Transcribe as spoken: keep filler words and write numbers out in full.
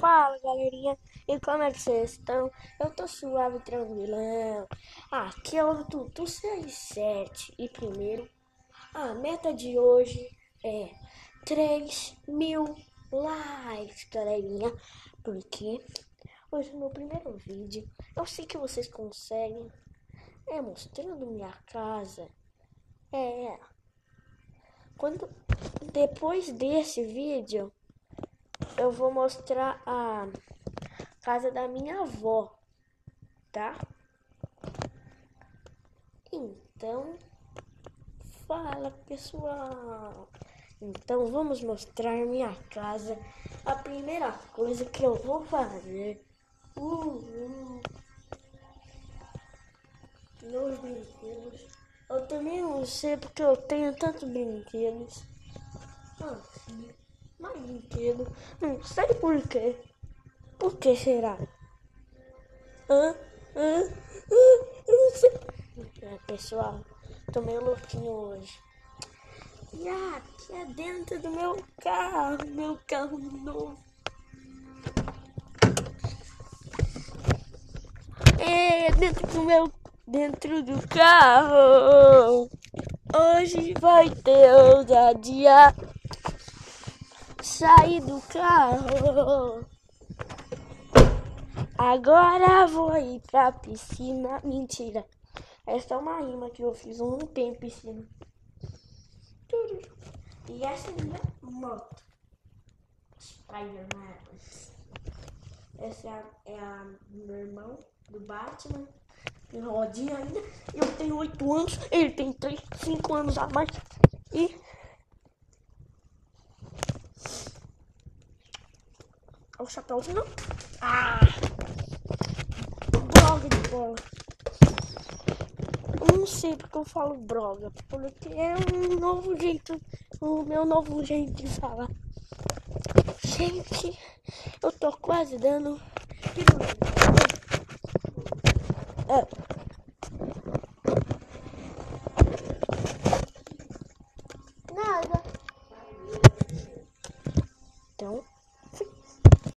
Fala, galerinha, e como é que vocês estão? Eu tô suave, tranquilão. Aqui é o Tutu sessenta e sete e primeiro, a meta de hoje é três mil likes, galerinha, porque hoje no primeiro vídeo, eu sei que vocês conseguem, é mostrando minha casa, é, quando, depois desse vídeo, eu vou mostrar a casa da minha avó, tá? Então, fala pessoal. Então vamos mostrar minha casa. A primeira coisa que eu vou fazer, uh, uh, meus brinquedos. Eu também não sei porque eu tenho tantos brinquedos. Ah, sim. Mais brinquedo. Não sei por quê. Por que será? Hã? Hã? Hã? Eu não sei. É, pessoal, tô meio louquinho hoje. E aqui é dentro do meu carro, meu carro novo. É dentro do meu, dentro do carro. Hoje vai ter ousadia. Sair do carro. Agora vou ir pra piscina. Mentira. Essa é uma rima que eu fiz. Eu não tenho piscina. E essa é minha moto. Spider-Man. Essa é a, é a meu irmão do Batman. Tem rodinha ainda. Eu tenho oito anos. Ele tem três, cinco anos a mais. E... Olha o chapéuzinho. Ah! Droga de bola. Eu não sei porque eu falo droga, porque é um novo jeito, o meu novo jeito de falar. Gente, eu tô quase dando. É.